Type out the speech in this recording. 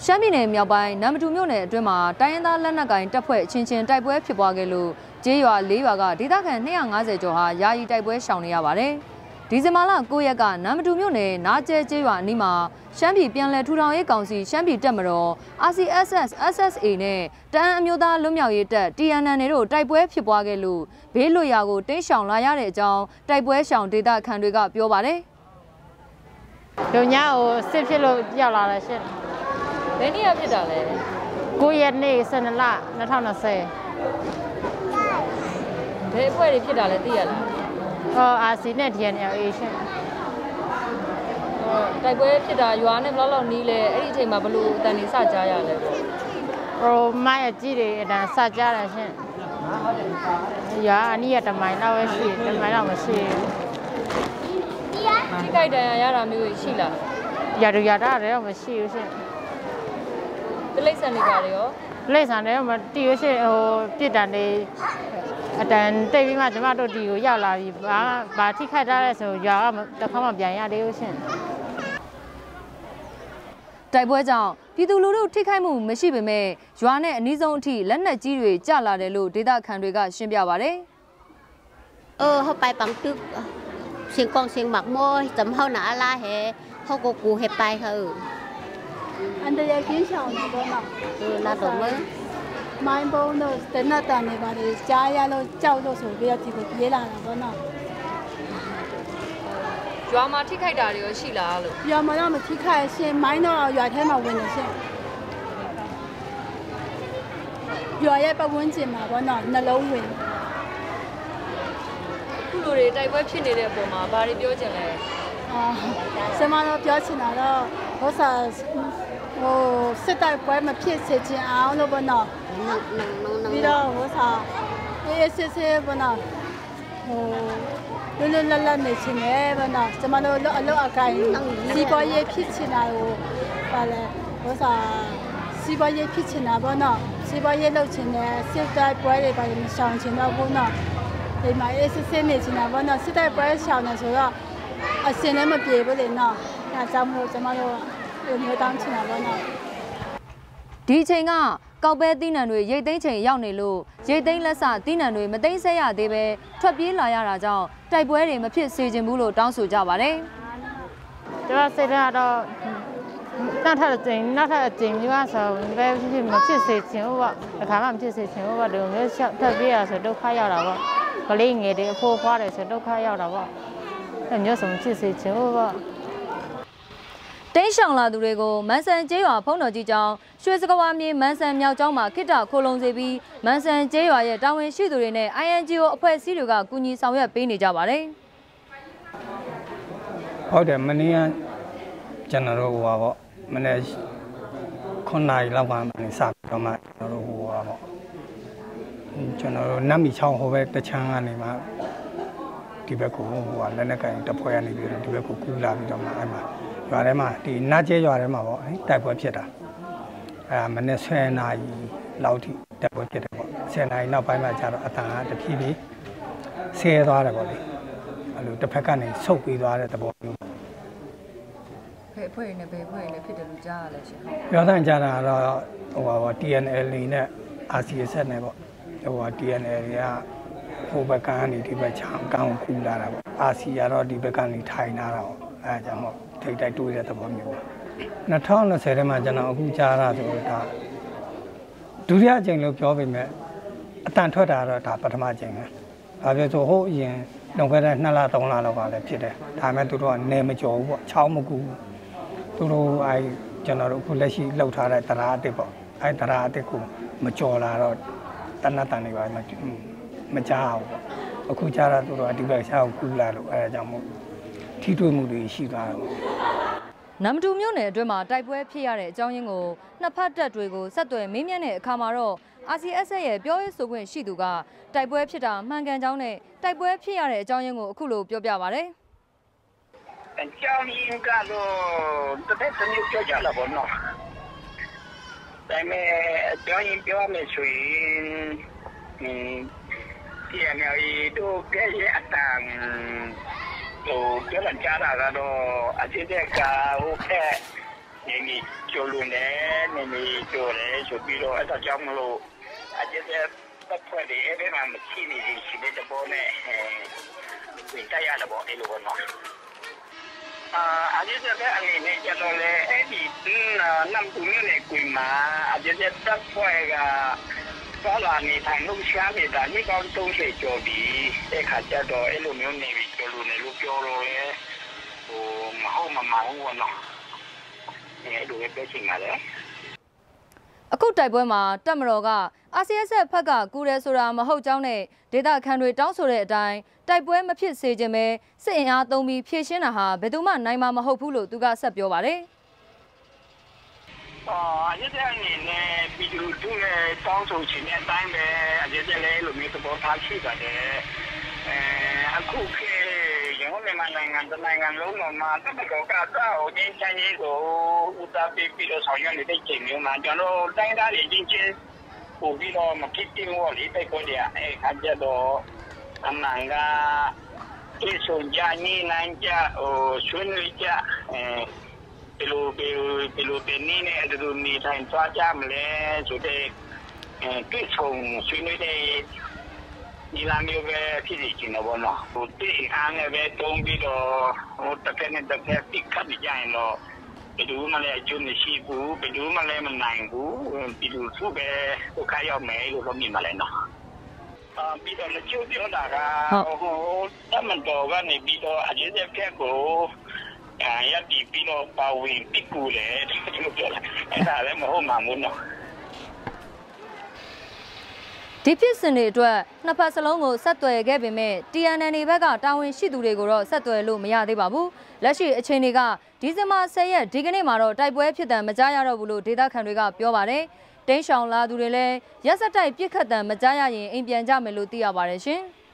ရှမ်းပြည်နယ်မြောက်ပိုင်းနမ်မတူမြို့နယ်အတွင်းမှာတိုင်းရင်းသားလက်နက်ကိုင်တပ်ဖွဲ့ချင်းချင်းတိုက်ပွဲဖြစ်ပွားခဲ့လို့ကျေးရွာ၄ရွာကဒေသခံ250ကျော်ဟာယာယီတိုက်ပွဲရှောင်နေရပါတယ်။ဒီဇင်ဘာလ9ရက်ကနမ်မတူမြို့နယ်နားကျဲကျေးရွာအနီးမှာရှမ်းပြည်ပြန်လည်ထူထောင်ရေးကောင်စီရှမ်းပြည်တပ်မတော် RCSS SSA နဲ့တအန်းအမျိုးသားလွတ်မြောက်ရေးတပ် TNN တို့တိုက်ပွဲဖြစ်ပွားခဲ့လို့ဘေးလွတ်ရာကိုတိမ်းရှောင်လာရတဲ့အကြောင်းတိုက်ပွဲရှောင်ဒေသခံတွေကပြောပါတယ်။ညကိုစစ်ဖြစ်လို့ရောက်လာတယ်ရှင်။ဘယ်နေ့ရဖြစ်တာလဲ 9ရက်နေ့12လ2020 ဘယ်အဖွဲ့တွေဖြစ်တာလဲသိရလား RC နဲ့ TNLA ရှင်တိုက်ပွဲဖြစ်တာရွာနဲ့ဘယ်လောက်နီးလဲအဲ့ဒီအချိန်မှာဘလို့အတန်နေစကြားရလဲမိုင်းအကြီးတွေအတန်စကြားတယ်ရှင်ရွာအနီးရတမိုင်တော့ရှိတမိုင်တော့မရှိဘူးထိခိုက်ဒဏ်ရာရတာမျိုးရှိလားရတာတော့မရှိဘူးရှင်တိလိမ့်ဆန်နေပါလေရောလိမ့်ဆန်တယ်မတီးရရှင်ပြစ်တန်နေအတန်တိတ်ပြီးမှကျမတို့ဒီကိုရောက်လာပြီဘာထိခိုက်ထားလဲဆိုရွာကတစ်ခါမှပြန်ရသေးဘူးရှင်တိုက်ပွဲကြောင့်ပြည်သူလူထုထိခိုက်မှုမရှိပေမဲ့ရွာနဲ့အနီးဆုံးအထိလက်နက်ကြီးတွေကျလာတယ်လို့ဒေသခံတွေကရှင်းပြပါတယ်เขาไปปังตึกเสียงกองเสียงหมักมวยจำเขาหนาลาเหเขาก็กูเหไปเขาอันเดียกินเช้าหนาบ่เนาะลาดมือမိုင်းပုံးတို့တနတ်တန်နေပါလေကြားရလို့ကြောက်လို့ဆိုပြီးတော့ဒီကိုပြေးလာတာပေါ့နော်ရွာမှာထိခိုက်တာတွေရောရှိလားလို့ရွာမှာတော့မထိခိုက်ရှင်မိုင်းတော့ရွာထဲမှာဝင်နေရှင်ရွာရဲ့ပတ်ဝန်းကျင်မှာပေါ့နော်နှလုံးဝင်ခုလိုတွေတိုက်ပွဲဖြစ်နေတဲ့အပေါ်မှာဘာတွေပြောချင်လဲဆမတော့ပြောချင်တာတော့ဟိုစားစစ်တိုက်ပွဲမဖြစ်စေချင်အောင်လို့ပေါ့နော်ပြီးတော့ဟိုစားအေးစစ်ပေါ့နော်လွတ်လပ်နေချင်တယ်ပေါ့နော်ကျမတို့အလုပ်အကိုင်စီးပွားရေးဖြစ်ချင်တာကိုပါလဲဟိုစားစီးပွားရေးဖြစ်ချင်တာပေါ့နော်စီးပွားရေးလုပ်ချင်တယ်စစ်တိုက်ပွဲတွေပါမရှောင်ချင်တော့ဘူးနော်ဒီမှာအေးစစ်နေချင်တာပေါ့နော်စစ်တိုက်ပွဲရှောင်နေဆိုတော့အစင်လည်းမပြေဘူးလေနော်အဲကြောင့်မို့ကျမတို့မျိုးတောင်းချင်တာပေါ့နော်ဒီအချိန်ကကောက်ပဲသီးနှံတွေရိတ်သိမ်းချိန်ရောက်နေလို့ရိတ်သိမ်းလက်စသီးနှံတွေမသိမ်းဆဲရသေးပဲထွက်ပြေးလာရတာကြောင့်တိုက်ပွဲတွေမဖြစ်စေချင်ဘူးလို့တောင်းဆိုကြပါတယ်။ကျွန်တော်စိတ်ထဲကတော့နောက်ထပ်အကြိမ်မျိုးဆိုဘယ်ဖြစ်မဖြစ်စေချင်ဘူးပေါ့အခါမှမဖြစ်စေချင်ဘူးပေါ့ဒီလိုမျိုးထွက်ပြေးရဆိုဒုက္ခရောက်တာပေါ့ကလေးငယ်တွေအဖိုးဖွားတယ်ဆိုဒုက္ခရောက်တာပေါ့အဲမျိုးဆိုမဖြစ်စေချင်ဘူးပေါ့တိန့်ရှောင်လာသူတွေကိုမန်ဆန်ကျေးရွာဖုံးတော်ကြီးကျောင်းရွှေစကဝါမြေမန်ဆန်မြောက်ကျောင်းမှာခိတ္တခိုလုံစေပြီးမန်ဆန်ကျေးရွာရဲ့တာဝန်ရှိသူတွေနဲ့ INGO အဖွဲ့အစည်းတွေကကူညီဆောင်ရွက်ပေးနေကြပါတယ်ဟုတ်တယ်မနေ့ကကျွန်တော်တို့ဟိုပါပေါ့မနေ့9နာရီလောက်မှစပြီးတော့မှကျွန်တော်တို့ဟိုပါပေါ့ကျွန်တော်တို့နတ်မီချောင်းဟိုဘက်တချမ်းကနေမှဒီဘက်ကိုဟိုကလက်နက်ကင်တပ်ဖွဲ့ရနေပြီးတော့ဒီဘက်ကိုကူးလာပြီးတော့မှအဲ့မှာရွာထဲမှာဒီနာကျဲရွာထဲမှာပေါ့တိုက်ပွဲဖြစ်တာမနေ့10နာရီလောက်ထိတိုက်ပွဲဖြစ်တယ်ပေါ့10နာရီနောက်ပိုင်းမှာကျတော့အတန်ကတဖြည်းဖြည်းဆဲသွားတယ်ပေါ့လေအဲ့လိုတစ်ဖက်ကနေဆုတ်ပြီးသွားတဲ့သဘောမျိုးဘယ်ဖွဲ့နဲ့ဘယ်ဖွဲ့နဲ့ဖြစ်တယ်လို့ကြားရလဲရှင်ပြောတဲ့ကြားတာကတော့ဟိုပါပေါ့ TNL နဲ့ RCSS နဲ့ပေါ့ဟိုပါ TNL ကဟိုဘက်ကနေဒီဘက်ချောင်းကောင်းကူလာတာပေါ့ RC ကတော့ဒီဘက်ကနေထိုင်လာတာပေါ့အဲဒါကြောင့်မို့ထိတ်တိုက်တိုးတဲ့သဘောမျိုးပေါ့2020ထဲမှာကျွန်တော်အခုကြားရဆိုတော့ဒါဒုတိယအကြိမ်လို့ပြောပေမဲ့အတန်ထွက်တာတော့ဒါပထမအကြိမ်ပဲ။ဘာဖြစ်လို့ဟိုအရင်လွန်ခဲ့တဲ့2လ3လလောက်ကလည်းဖြစ်တယ်။ဒါပေမဲ့သူတို့ကနေမကြော်ဘူးပေါ့။ချောင်းမကူဘူး။သူတို့ကျွန်တော်တို့အခုလက်ရှိလှုပ်ထားတဲ့တရားအစ်စ်ပေါ့။တရားအစ်စ်ကိုမကြော်လာတော့တနတ်တန်တွေပါမကြားဘူးပေါ့။အခုကြားတာသူတို့ဒီဘက်ရှားကိုကူလာလို့အဲဒါကြောင့်မို့ထိတွေ့မှုတွေရှိသွားတယ်နမ်တူမြို့နယ်အတွင်းမှာတိုက်ပွဲဖြစ်ရတဲ့အကြောင်းရင်းကိုနှစ်ဖက်တပ်တွေကိုဆက်သွယ်မေးမြန်းတဲ့အခါမှာတော့ RCSS ရဲ့ပြောရေးဆိုခွင့်ရှိသူကတိုက်ပွဲဖြစ်တာမှန်ကန်ကြောင်းနဲ့တိုက်ပွဲဖြစ်ရတဲ့အကြောင်းရင်းကိုအခုလိုပြောပြပါဗျ။အကြောင်းရင်းကတော့တစ်ဖက်တစ်မျိုးပြောကြလာပါတော့။ဒါပေမဲ့အကြောင်းရင်းပြောမယ်ဆိုရင်ဒီအနေတို့ကရဲ့အတန်ဟိုပြောလာကြတာကတော့အစ်တဲ့ကဟိုနေနေကျလို့နေနေကျတယ်ဆိုပြီးတော့အဲ့ဒါကြောင့်မလို့အကျတဲ့ပတ်ဖွဲ့တွေအဲ့ဒီမှာမရှိနေရှိတဲ့ပေါ်နဲ့ဝင်ကြရတယ်ပေါ့အဲ့လိုပေါ့နော်အကျတဲ့အနေနဲ့ကျတော့လေအဲ့ဒီနမ်တူနဲ့ကွေမှာအကျတဲ့ပတ်ဖွဲ့ကသွားလာနေထိုင်လို့ရှားနေတာဒီကောင်30ကျော်ပြီအဲ့ခါကျတော့အဲ့လိုမျိုးနေပြီကျလို့နေလို့ပြောလို့လေဟိုမဟုတ်မမှန်ဘူးပေါ့နော်အဲ့လိုပဲပြောချင်ပါတယ်အခုတိုက်ပွဲမှာတပ်မတော်က RCSS ဘက်ကကူတယ်ဆိုတာမဟုတ်ကြောင်းနဲ့ဒေသခံတွေတောင်းဆိုတဲ့အတိုင်းတိုက်ပွဲမဖြစ်စေခြင်းပဲစစ်အင်အားသုံးပြီးဖြည့်ရှင်းတာဟာဘယ်သူမှနိုင်မှာမဟုတ်ဘူးလို့သူကဆက်ပြောပါတယ်အကျတဲ့အနေနဲ့ပြည်သူတွေတောင်းဆိုချင်တဲ့အတိုင်းပဲအကျတဲ့လည်းလိုမျိုးသဘောထားရှိပါတယ်အခုခေတ်ရောမြန်မာနိုင်ငံတနိုင်ငံလုံးမှာတပ်မတော်ကတော့ငြိမ်းချမ်းရေးကိုဦးစားပေးပြီးတော့ဆောင်ရွက်နေတဲ့ချိန်မျိုးမှာကျွန်တော်တိုင်းသားတွေချင်းချင်းပို့ပြီးတော့မဖြစ်တင်လို့လေတိုက်ပွဲတွေအဲ့ခါကျတော့အမှန်ကဒီဆိုကြနေနိုင်ကြဆွေးနွေးကြဘယ်လိုပဲနေနဲ့အတူနေထိုင်သွားကြမလဲဆိုတဲ့ဒီဆိုဆွေးနွေးတဲ့ဒီလာမျိုးပဲဖြစ်နေချင်တော့နော်ဟိုတိအားနဲ့ပဲတုံးပြီးတော့ဟိုတစ်ခါနဲ့တစ်ခါပြစ်ခတ်ကြရင်တော့ဘယ်သူမှလည်းအကျိုးမရှိဘူးဘယ်သူမှလည်းမနိုင်ဘူးဒီလိုသူပဲဟိုခါရောက်မယ်လို့မြင်မှလည်းနော်ပြီးတော့လည်းကျိုးပြောတာကဟိုတမန်တော်ကနေပြီးတော့အကျဉ်းချက်ကိုရပြီပြီးတော့ပါဝင်ပြကူလေဒီလိုပြောတာအဲ့ဒါလည်းမဟုတ်မှမဟုတ်နော်ဒီဖြစ်စဉ်တွေအတွက်နှစ်ဖက်စလုံးကိုဆက်သွယ်ခဲ့ပေမဲ့ TNN ဘက်ကတာဝန်ရှိသူတွေကိုတော့ဆက်သွယ်လို့မရသေးပါဘူးလက်ရှိအချိန်တွေကဒီဇင်ဘာ10ရက်ဒီကနေ့မှာတော့တိုက်ပွဲဖြစ်တဲ့မကြားရတော့ဘူးလို့ဒေသခံတွေကပြောပါတယ်တင်းရှောင်လာသူတွေလည်းရက်စက်တိုက်ပြစ်ခတ်တဲ့မကြားရရင်အိမ်ပြန်ကြမယ်လို့သိရပါတယ်ရှင်